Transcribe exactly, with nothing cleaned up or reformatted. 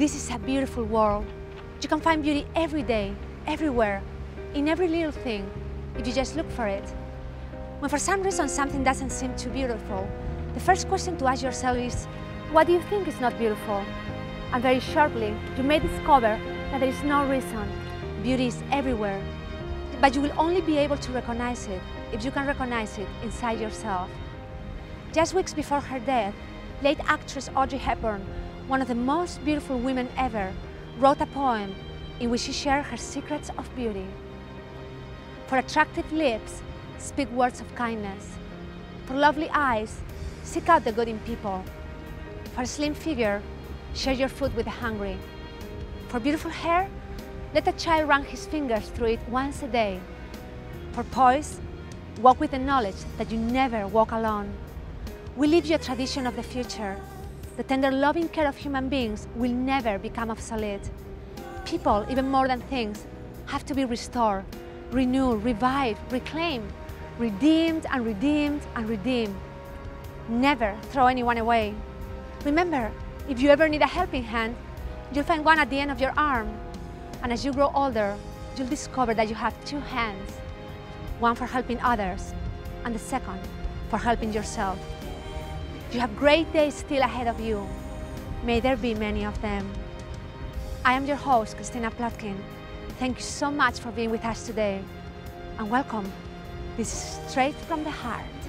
This is a beautiful world. You can find beauty every day, everywhere, in every little thing, if you just look for it. When for some reason something doesn't seem too beautiful, the first question to ask yourself is, what do you think is not beautiful? And very shortly, you may discover that there is no reason. Beauty is everywhere, but you will only be able to recognize it if you can recognize it inside yourself. Just weeks before her death, late actress Audrey Hepburn, one of the most beautiful women ever, wrote a poem in which she shared her secrets of beauty. For attractive lips, speak words of kindness. For lovely eyes, seek out the good in people. For a slim figure, share your food with the hungry. For beautiful hair, let a child run his fingers through it once a day. For poise, walk with the knowledge that you never walk alone. We leave you a tradition of the future. The tender, loving care of human beings will never become obsolete. People, even more than things, have to be restored, renewed, revived, reclaimed, redeemed and redeemed and redeemed. Never throw anyone away. Remember, if you ever need a helping hand, you'll find one at the end of your arm. And as you grow older, you'll discover that you have two hands, one for helping others, and the second for helping yourself. You have great days still ahead of you. May there be many of them. I am your host, Christina Plotkin. Thank you so much for being with us today. And welcome. This is Straight from the Heart.